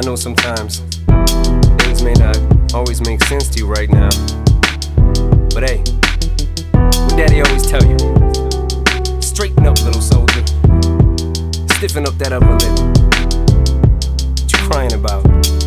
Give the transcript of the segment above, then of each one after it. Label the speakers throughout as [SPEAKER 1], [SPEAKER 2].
[SPEAKER 1] know sometimes things may not always make sense to you right now, but hey, what Daddy always tell you: straighten up, little soldier. Stiffen up that upper lip. What you crying about?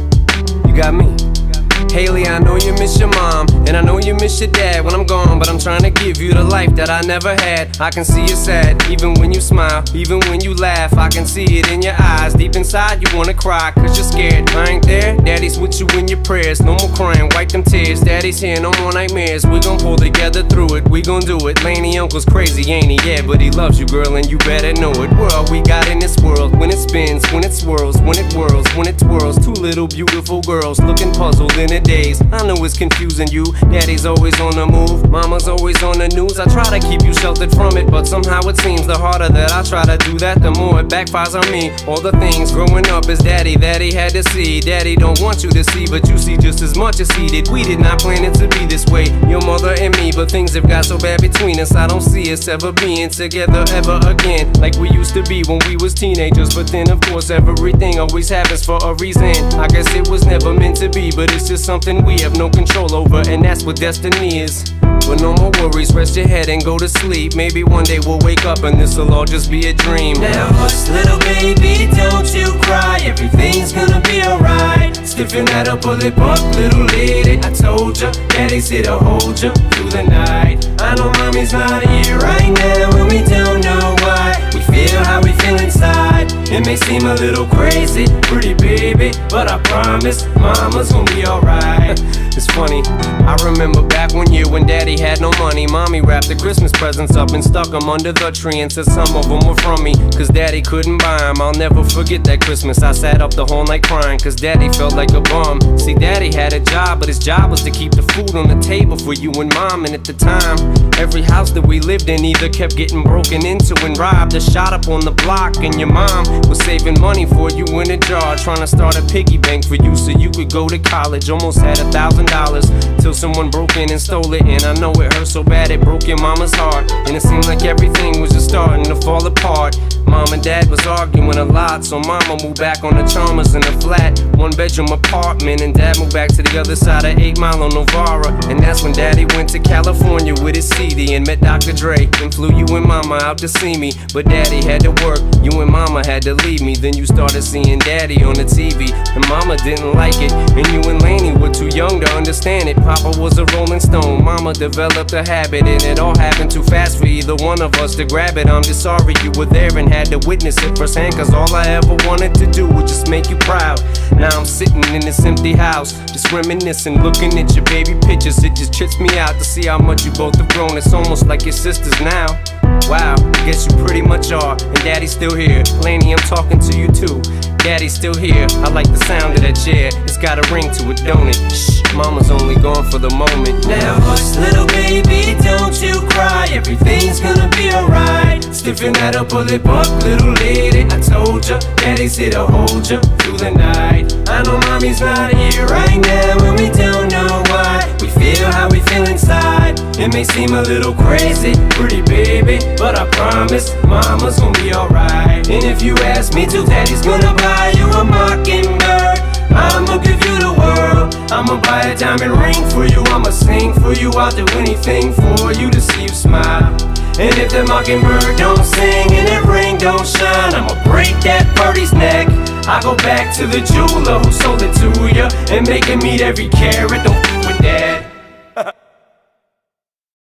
[SPEAKER 1] You got me. Hailie, I know you miss your mom, and I know you miss your dad when I'm gone, but I'm trying to give you the life that I never had. I can see you sad, even when you smile, even when you laugh. I can see it in your eyes, deep inside you wanna cry, cause you're scared. I ain't there, Daddy's with you in your prayers. No more crying, wipe them tears. Daddy's here, no more nightmares. We gon' pull together through it, we gon' do it. Lainie, uncle's crazy, ain't he? Yeah, but he loves you, girl, and you better know it. We're all we got in this world, when it spins, when it swirls, when it whirls, when it twirls. Two little beautiful girls looking puzzled in a daze. I know it's confusing you. Daddy's always on the move, mama's always on the news. I try to keep you sheltered from it, but somehow it seems the harder that I try to do that, the more it backfires on me. All the things growing up as daddy that he had to see, Daddy don't want you to see, but you see just as much as he did. We did not plan it to be this way, your mother and me, but things have got so bad between us. I don't see us ever being together ever again, like we used to be when we was teenagers. But then of course everything always happens for a reason. I guess it was never meant to be, but it's just something we have no control over, and that's what destiny is. But no more worries, rest your head and go to sleep. Maybe one day we'll wake up and this'll all just be a dream.
[SPEAKER 2] Now hush, little baby, don't you cry. Everything's gonna be alright. Stiffen that upper lip up, little lady. I told ya, Daddy's here to hold ya through the night. I know mommy's not here right now, and we don't know why. We feel how we feel inside. It may seem a little crazy, pretty baby, but I promise mama's gonna be alright.
[SPEAKER 1] It's funny, I remember back one year when Daddy had no money. Mommy wrapped the Christmas presents up and stuck them under the tree and said some of them were from me, cause Daddy couldn't buy them. I'll never forget that Christmas. I sat up the whole night crying, cause Daddy felt like a bum. See, Daddy had a job, but his job was to keep the food on the table for you and Mom. And at the time, every house that we lived in either kept getting broken into and robbed or shot up on the block. And your mom was saving money for you in a jar, trying to start a piggy bank for you so you could go to college. Almost had $1,000 till someone broke in and stole it. And I know it hurt so bad it broke your mama's heart, and it seemed like everything was just starting to fall apart. Mom and Dad was arguing a lot, so Mama moved back on the Chalmers in a flat, one-bedroom apartment, and Dad moved back to the other side of 8 Mile on Novara. And that's when Daddy went to California with his CD and met Dr. Dre, and flew you and Mama out to see me. But Daddy had to work, you and Mama had to leave me. Then you started seeing Daddy on the TV, and Mama didn't like it, and you and Lainie were too young to understand it. Papa was a Rolling Stone, Mama developed a habit, and it all happened too fast for either one of us to grab it. I'm just sorry you were there and had to witness it firsthand, cause all I ever wanted to do was just make you proud. Now I'm sitting in this empty house, just reminiscing, looking at your baby pictures. It just trips me out to see how much you both have grown. It's almost like your sisters now. Wow, I guess you pretty much are, and Daddy's still here. Lainie, I'm talking to you too. Daddy's still here, I like the sound of that chair. It's got a ring to it, don't it? Shh, Mama's only gone for the moment.
[SPEAKER 2] Now hush, little baby, don't you cry. Everything's gonna be alright. Stiffen that upper lip up, little lady. I told ya, Daddy's here to hold ya through the night. I know mommy's not here right now, and we don't know why. We feel how we feel inside. It may seem a little crazy, pretty baby, but I promise mama's gonna be alright. And if you ask me to, Daddy's gonna buy you a Mockingbird. I'ma give you the world. I'ma buy a diamond ring for you. I'ma sing for you. I'll do anything for you to see you smile. And if the Mockingbird don't sing and that ring don't shine, I'ma break that birdie's neck. I go back to the jeweler who sold it to ya and make him meet every carat. Don't